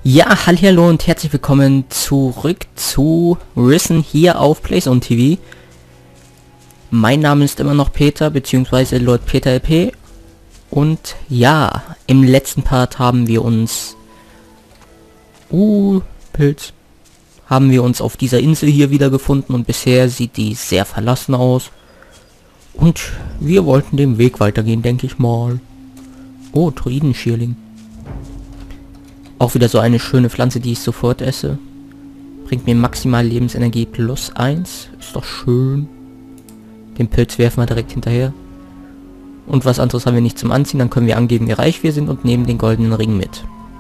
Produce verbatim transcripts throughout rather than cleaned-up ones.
Ja, hallo und herzlich willkommen zurück zu Risen hier auf PlayZone T V. Mein Name ist immer noch Peter, beziehungsweise Lord Peter L P. Und ja, im letzten Part haben wir uns... Uh, Pilz. Haben wir uns auf dieser Insel hier wieder gefunden und bisher sieht die sehr verlassen aus. Und wir wollten den Weg weitergehen, denke ich mal. Oh, Druidenschierling. Auch wieder so eine schöne Pflanze, die ich sofort esse. Bringt mir maximal Lebensenergie plus eins. Ist doch schön. Den Pilz werfen wir direkt hinterher. Und was anderes haben wir nicht zum Anziehen. Dann können wir angeben, wie reich wir sind und nehmen den goldenen Ring mit.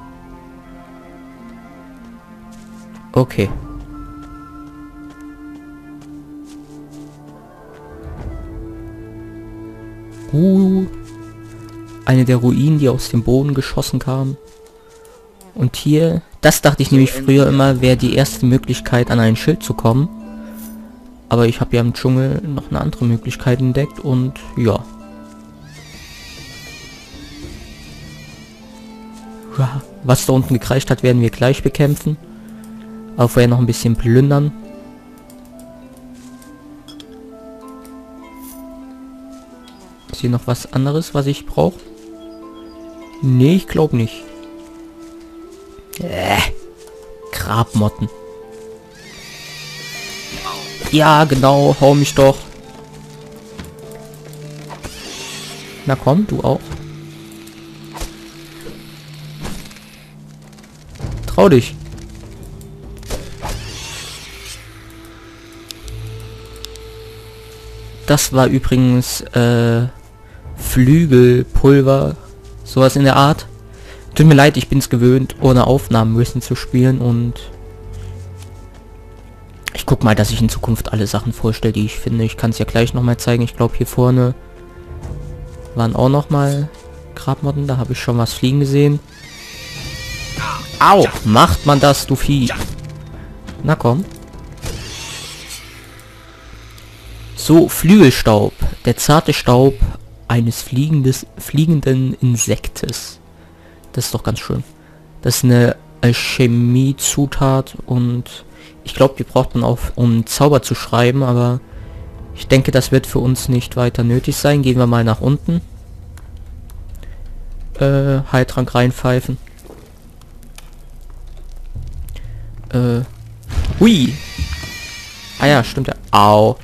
Okay. Uh. Eine der Ruinen, die aus dem Boden geschossen kam. Und hier, das dachte ich nämlich früher immer, wäre die erste Möglichkeit, an ein Schild zu kommen. Aber ich habe ja im Dschungel noch eine andere Möglichkeit entdeckt und ja. Was da unten gekreischt hat, werden wir gleich bekämpfen. Aber vorher noch ein bisschen plündern. Ist hier noch was anderes, was ich brauche? Nee, ich glaube nicht. Äh, Grabmotten. Ja, genau, hau mich doch. Na komm, du auch. Trau dich. Das war übrigens äh, Flügelpulver, sowas in der Art. Tut mir leid, ich bin es gewöhnt, ohne Aufnahmenwissen zu spielen und ich guck mal, dass ich in Zukunft alle Sachen vorstelle, die ich finde. Ich kann es ja gleich noch mal zeigen. Ich glaube, hier vorne waren auch noch mal Grabmotten. Da habe ich schon was fliegen gesehen. Au! Macht man das, du Vieh? Na komm. So, Flügelstaub. Der zarte Staub eines fliegendes, fliegenden Insektes. Das ist doch ganz schön. Das ist eine Alchemie-Zutat und ich glaube, die braucht man auch, um Zauber zu schreiben, aber ich denke, das wird für uns nicht weiter nötig sein. Gehen wir mal nach unten. Äh, Heiltrank reinpfeifen. Äh, hui! Ah ja, stimmt ja. Au!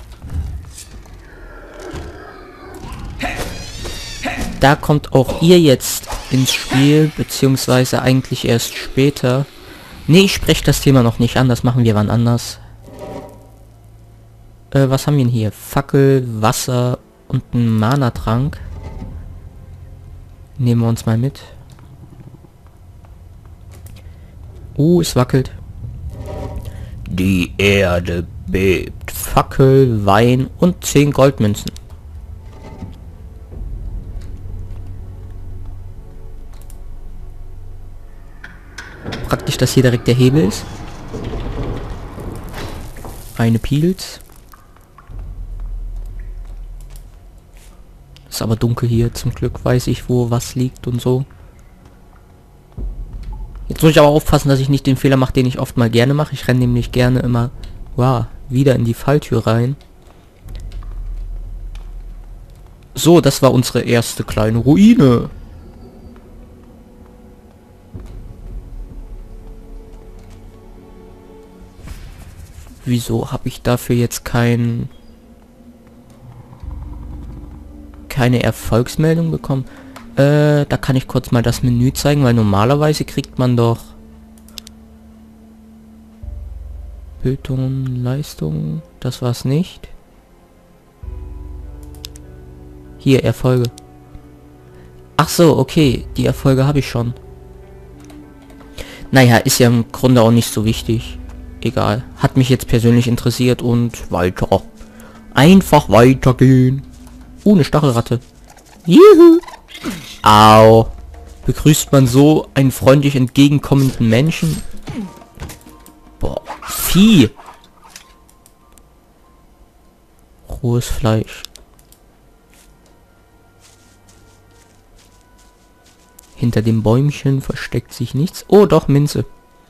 Da kommt auch ihr jetzt ins Spiel, beziehungsweise eigentlich erst später. Nee, ich spreche das Thema noch nicht an, das machen wir wann anders. Äh, was haben wir denn hier? Fackel, Wasser und ein Mana-Trank. Nehmen wir uns mal mit. Uh, es wackelt. Die Erde bebt. Fackel, Wein und zehn Goldmünzen. Praktisch, dass hier direkt der Hebel ist. Eine Pilz. Ist aber dunkel hier. Zum Glück weiß ich, wo was liegt und so. Jetzt muss ich aber aufpassen, dass ich nicht den Fehler mache, den ich oft mal gerne mache. Ich renne nämlich gerne immer wow, wieder in die Falltür rein. So, das war unsere erste kleine Ruine. Wieso habe ich dafür jetzt kein keine Erfolgsmeldung bekommen? Äh, da kann ich kurz mal das Menü zeigen, weil normalerweise kriegt man doch Bildung, Leistung, das war's nicht. Hier, Erfolge. Ach so, okay, die Erfolge habe ich schon. Naja, ist ja im Grunde auch nicht so wichtig. Egal. Hat mich jetzt persönlich interessiert und weiter. Einfach weitergehen. Oh, eine Stachelratte. Juhu. Au. Begrüßt man so einen freundlich entgegenkommenden Menschen? Boah. Vieh. Rohes Fleisch. Hinter dem Bäumchen versteckt sich nichts. Oh, doch, Minze.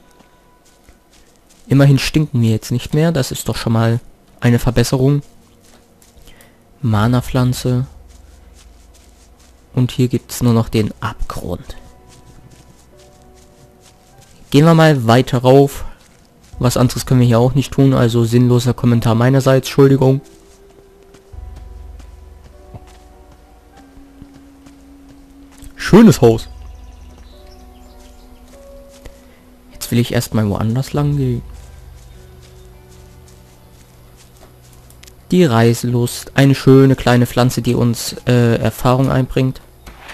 Immerhin stinken wir jetzt nicht mehr. Das ist doch schon mal eine Verbesserung. Mana-Pflanze. Und hier gibt es nur noch den Abgrund. Gehen wir mal weiter rauf. Was anderes können wir hier auch nicht tun. Also sinnloser Kommentar meinerseits. Entschuldigung. Schönes Haus. Jetzt will ich erstmal woanders lang gehen. Die Reiselust. Eine schöne kleine Pflanze, die uns äh, Erfahrung einbringt.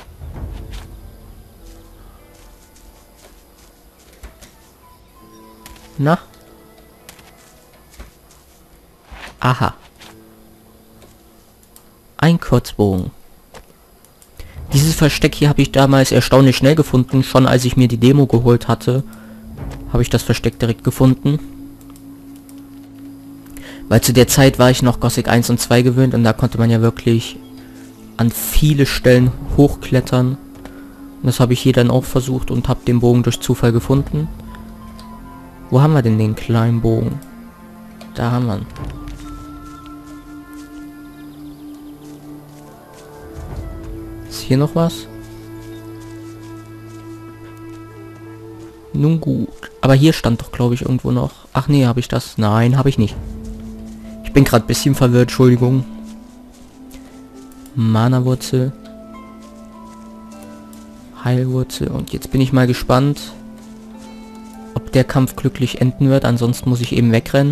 Na? Aha. Ein Kurzbogen. Dieses Versteck hier habe ich damals erstaunlich schnell gefunden. Schon als ich mir die Demo geholt hatte, habe ich das Versteck direkt gefunden. Weil zu der Zeit war ich noch Gothic eins und zwei gewöhnt und da konnte man ja wirklich an viele Stellen hochklettern. Und das habe ich hier dann auch versucht und habe den Bogen durch Zufall gefunden. Wo haben wir denn den kleinen Bogen? Da haben wir ihn. Ist hier noch was? Nun gut. Aber hier stand doch, glaube ich, irgendwo noch. Ach nee, habe ich das? Nein, habe ich nicht. Ich bin gerade ein bisschen verwirrt, Entschuldigung. Mana-Wurzel. Heilwurzel. Und jetzt bin ich mal gespannt, ob der Kampf glücklich enden wird. Ansonsten muss ich eben wegrennen.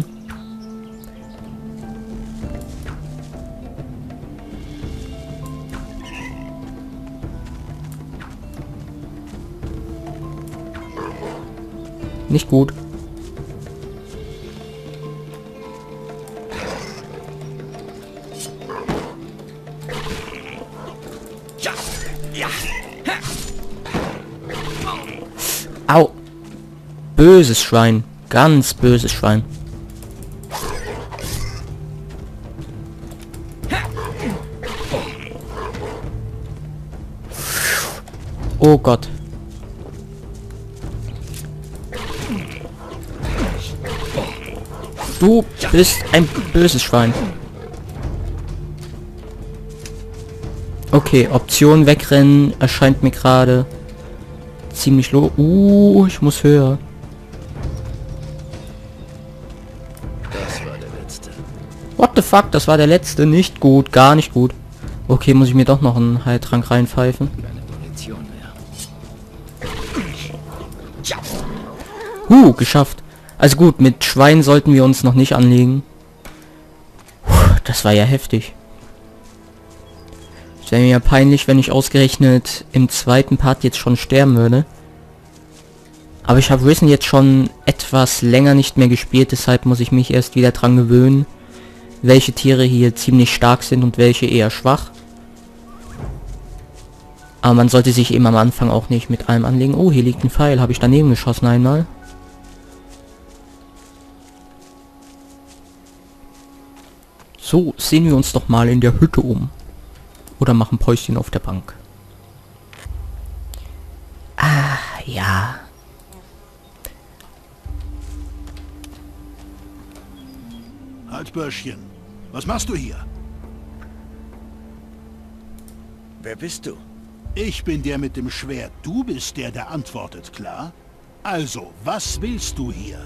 Nicht gut. Au. Böses Schwein. Ganz böses Schwein. Oh Gott. Du bist ein böses Schwein. Okay, Option wegrennen erscheint mir gerade ziemlich low. Uh, ich muss höher. Das war der letzte. What the fuck, das war der letzte. Nicht gut, gar nicht gut. Okay, muss ich mir doch noch einen Heiltrank reinpfeifen. Keine Munition mehr. Huh, geschafft. Also gut, mit Schwein sollten wir uns noch nicht anlegen. Puh, das war ja heftig. Es wäre mir ja peinlich, wenn ich ausgerechnet im zweiten Part jetzt schon sterben würde. Aber ich habe Risen jetzt schon etwas länger nicht mehr gespielt, deshalb muss ich mich erst wieder dran gewöhnen, welche Tiere hier ziemlich stark sind und welche eher schwach. Aber man sollte sich eben am Anfang auch nicht mit allem anlegen. Oh, hier liegt ein Pfeil. Habe ich daneben geschossen einmal? So, sehen wir uns doch mal in der Hütte um. Oder machen Päuschen auf der Bank. Ah, ja. Halt, Börschchen. Was machst du hier? Wer bist du? Ich bin der mit dem Schwert. Du bist der, der antwortet, klar? Also, was willst du hier?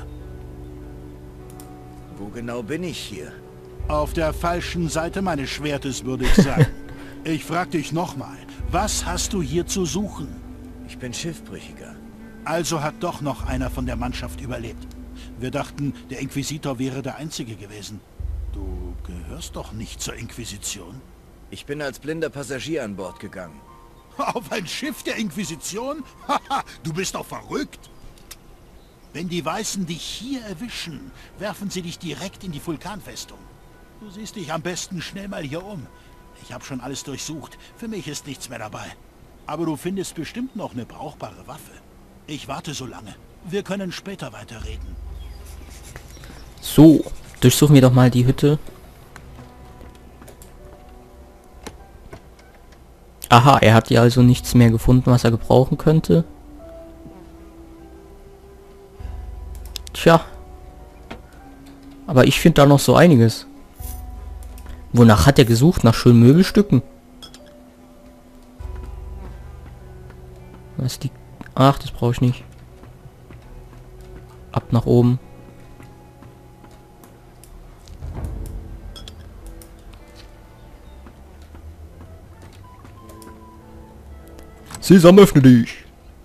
Wo genau bin ich hier? Auf der falschen Seite meines Schwertes, würde ich sagen. Ich frag dich nochmal, was hast du hier zu suchen? Ich bin Schiffbrüchiger. Also hat doch noch einer von der Mannschaft überlebt. Wir dachten, der Inquisitor wäre der Einzige gewesen. Du gehörst doch nicht zur Inquisition. Ich bin als blinder Passagier an Bord gegangen. Auf ein Schiff der Inquisition? Haha, du bist doch verrückt. Wenn die Weißen dich hier erwischen, werfen sie dich direkt in die Vulkanfestung. Du siehst dich am besten schnell mal hier um. Ich habe schon alles durchsucht. Für mich ist nichts mehr dabei. Aber du findest bestimmt noch eine brauchbare Waffe. Ich warte so lange. Wir können später weiterreden. So, durchsuchen wir doch mal die Hütte. Aha, er hat hier also nichts mehr gefunden, was er gebrauchen könnte. Tja, Aber ich finde da noch so einiges. Wonach hat er gesucht? Nach schönen Möbelstücken? Was die... Ach, das brauche ich nicht. Ab nach oben. Sesam, öffne dich.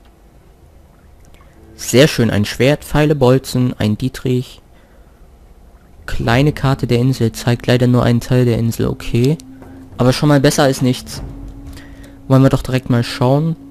Sehr schön. Ein Schwert, Pfeile, Bolzen, ein Dietrich. Kleine Karte der Insel. Zeigt leider nur einen Teil der Insel. Okay. Aber schon mal besser als nichts. Wollen wir doch direkt mal schauen.